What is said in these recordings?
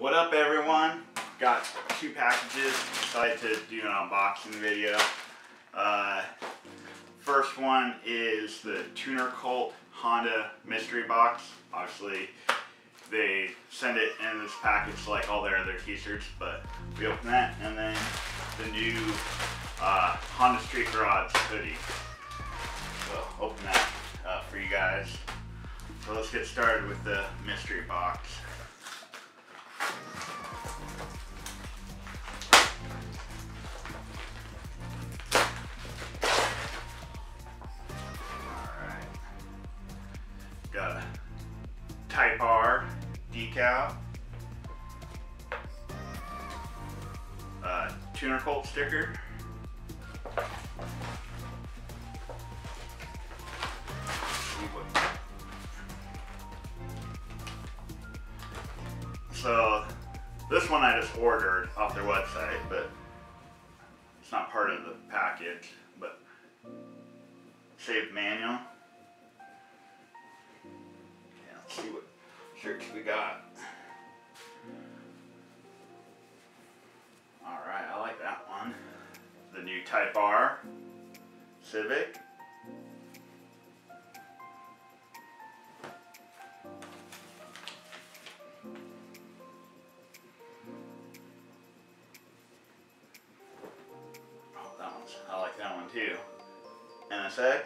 What up, everyone? Got two packages. Decided to do an unboxing video. First one is the Tuner Cult Honda mystery box. Obviously, they send it in this package like all their other t-shirts, but we open that, and then the new Honda Street Garage hoodie. So open that up for you guys. So let's get started with the mystery box. Got a Type R decal, Tuner Cult sticker, so this one I just ordered off their website, but it's not part of the package, but saved manual. See what shirts we got. Alright, I like that one. The new Type R Civic. Oh, that one's, I like that one too. NSX.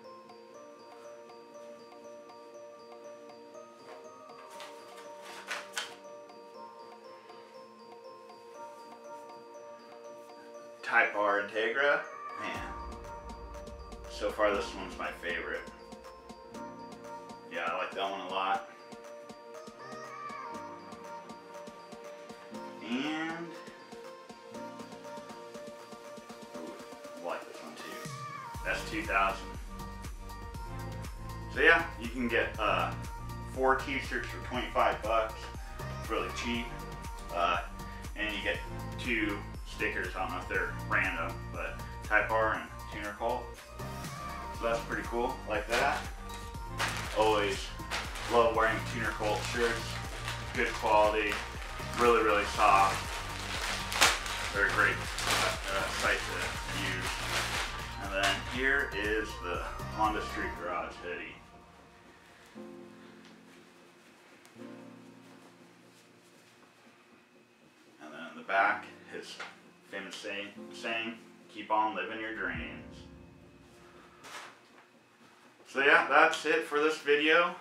Type R Integra. Man, so far this one's my favorite. Yeah, I like that one a lot. And I like this one too. That's 2000. So yeah, you can get 4 t-shirts for 25 bucks. It's really cheap. And you get 2 stickers. I don't know if they're random, but Type R and Tuner Cult. So that's pretty cool, like that. Always love wearing Tuner Cult shirts. Good quality, really soft. They're a great site to use. And then here is the Honda Street Garage hoodie. And then in the back, his famous saying, keep on living your dreams. So yeah, that's it for this video.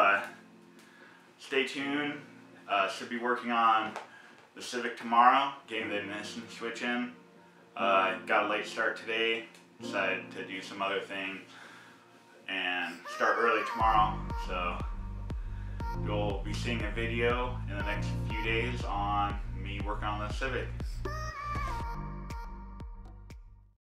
Stay tuned. Should be working on the Civic tomorrow, getting the ignition switch in. Got a late start today. Decided to do some other things and start early tomorrow. So you'll be seeing a video in the next few days on me working on the Civic.